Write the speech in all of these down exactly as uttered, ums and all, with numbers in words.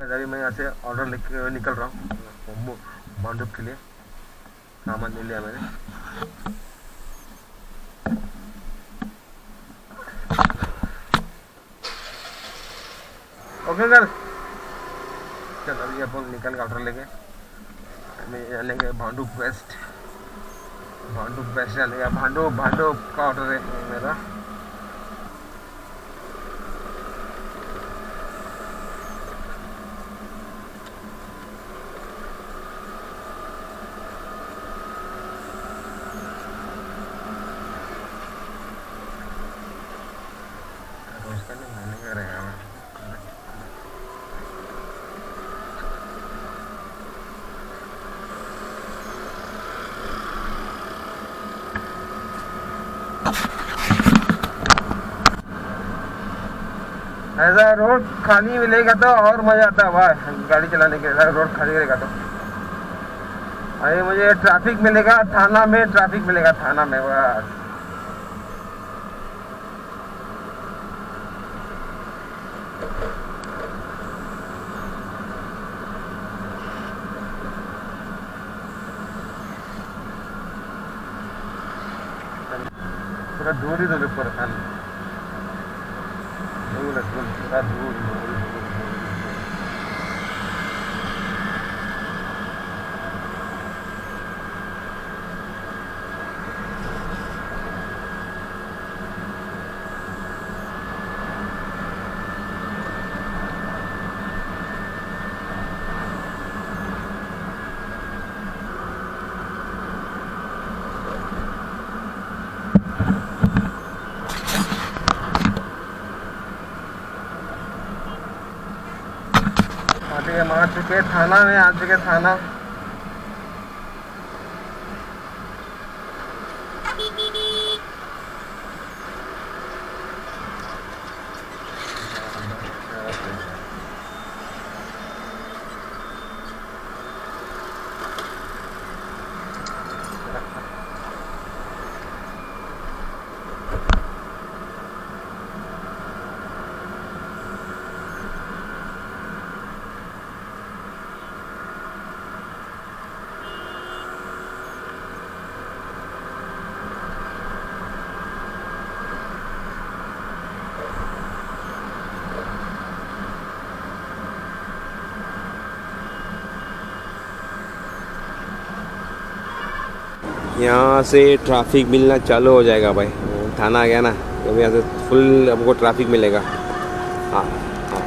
अभी मैं यहाँ से ऑर्डर लेके निकल रहा हूँ भांडुप के लिए। सामान ले लिया मैंने। ओके कर चल अभी अपन निकल के ऑर्डर लेके हमें जाने भांडुप वेस्ट। भांडुप वेस्ट जाने का भांडुप भांडुप का ऑर्डर है मेरा। ऐसा रोड खाली मिलेगा तो और मजा आता है वाह गाड़ी चलाने के लिए। रोड खाली रहेगा तो अरे मुझे ट्रैफिक मिलेगा थाना में। ट्रैफिक मिलेगा थाना में बस। पूरा दूर ही दूर पर थाना दूर दूर पूरा दूर दूर हम आ चुके थाना में। आ चुके थाना। यहाँ से ट्रैफिक मिलना चालू हो जाएगा भाई। थाना आ गया ना तो यहाँ से फुल आपको ट्रैफिक मिलेगा। हाँ हाँ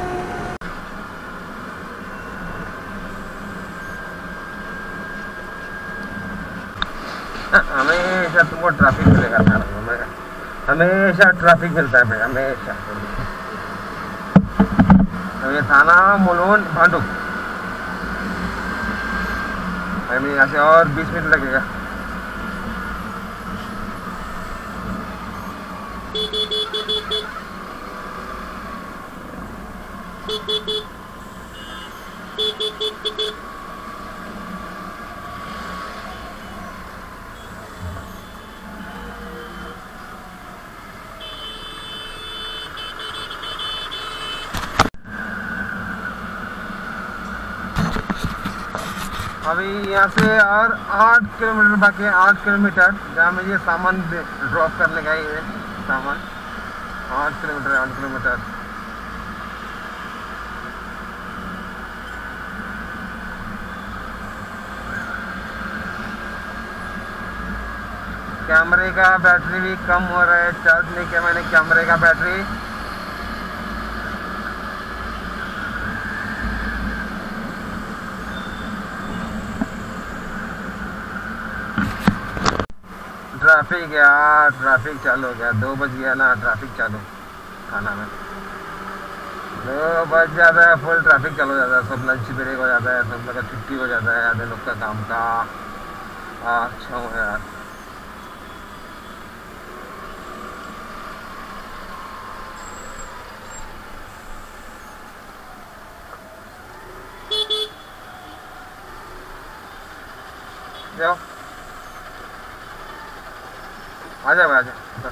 हमेशा तुमको ट्रैफिक मिलेगा थाना में। हमेशा ट्रैफिक मिलता है भाई हमेशा। तो ये थाना मुलुंड भांडुप। हमें यहाँ से और बीस मिनट लगेगा। अभी यहाँ से और आठ किलोमीटर बाकी है। आठ किलोमीटर जहाँ में ये सामान ड्रॉप करने का ये सामान। आठ किलोमीटर आठ किलोमीटर कैमरे का बैटरी भी कम हो रहा है। चार्ज नहीं किया मैंने कैमरे का बैटरी। ट्रैफिक यार ट्रैफिक चालू हो गया। दो बज गया ना ट्रैफिक चालू थाना में। दो बज जाता है फुल ट्रैफिक चालू हो जाता है। सब लंच ब्रेक हो जाता है। सब लोग का छुट्टी हो जाता है आधे लोग का काम का। अच्छा हो यार। जाओ आ जाओ आ जाओ।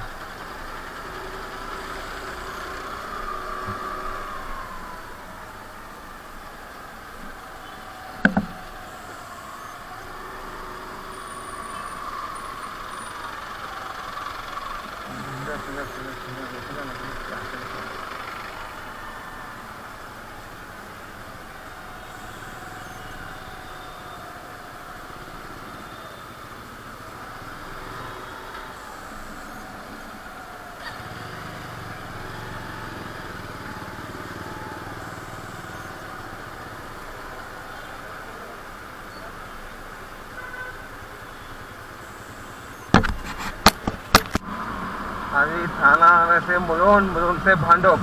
थाना वैसे मुलुंड, मुलुंड से भांडुप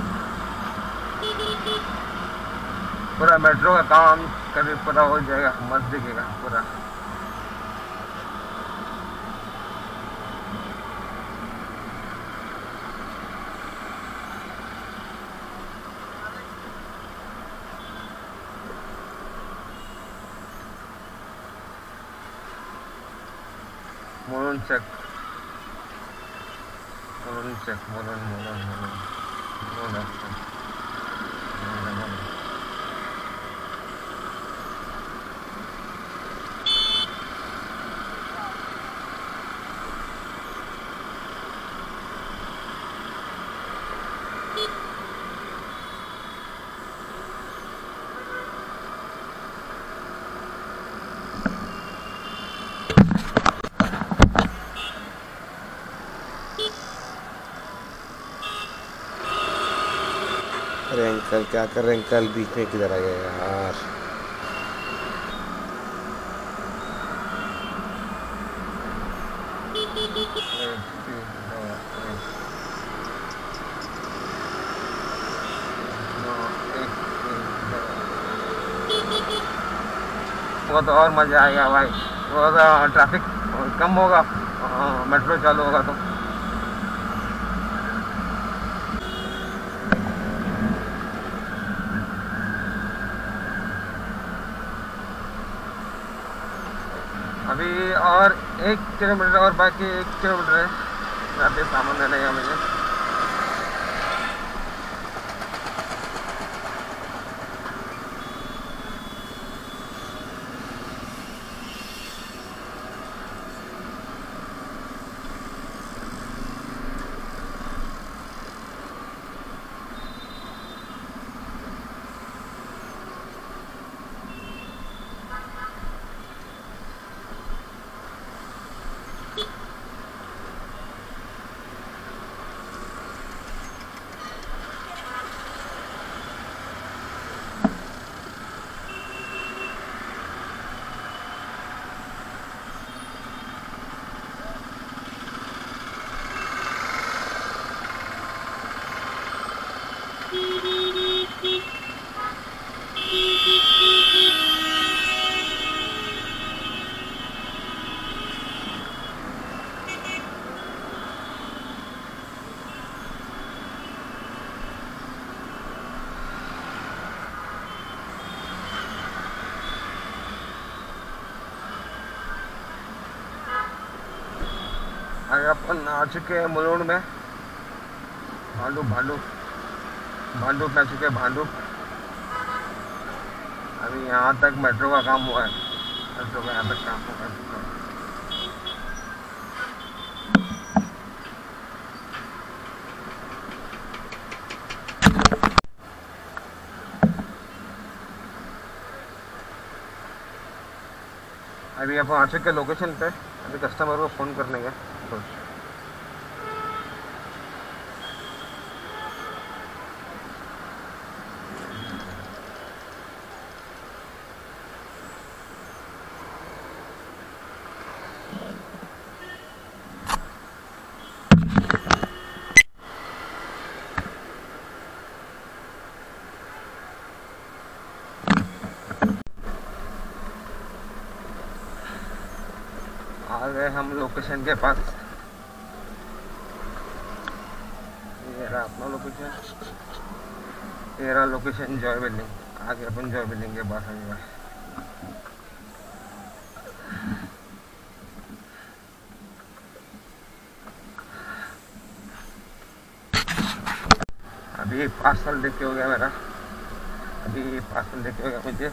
पूरा मेट्रो का काम कभी पूरा हो जाएगा, मस्त दिखेगा पूरा। मुलुंड चेक, मुलुंड चेक, मुलुंड मुलुंड मुलुंड मुलुंड अरे अंकल क्या कर रहे हैं अंकल, बीच में किधर आ गए यार। वो तो और मजा आएगा भाई, वो तो ट्रैफिक कम होगा, मेट्रो चालू होगा तो। अभी और एक किलोमीटर और बाकी, एक किलोमीटर है यहाँ पे सामान देने का मुझे। आगे अपन आ चुके हैं मुलुंड में, भांडुप भांडुप भांडुप में आ चुके हैं भांडुप। अभी यहाँ तक मेट्रो का काम हुआ है, मेट्रो का यहाँ तक काम हुआ है। अभी अपन आ चुके लोकेशन पे, अभी कस्टमर को फ़ोन करने का तो। आ गए हम लोकेशन के पास, ये रहा अपना लोकेशन, ये रहा लोकेशन जॉय बिल्डिंग। आगे अपन जॉय बिल्डिंग के पास आ गए। अभी पार्सल देके हो गया मेरा, अभी पार्सल देके हो गया मुझे,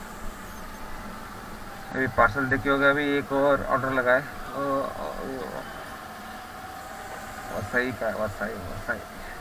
अभी पार्सल देके हो गया। अभी एक और ऑर्डर लगा है, वसाई का, वसाई वसाई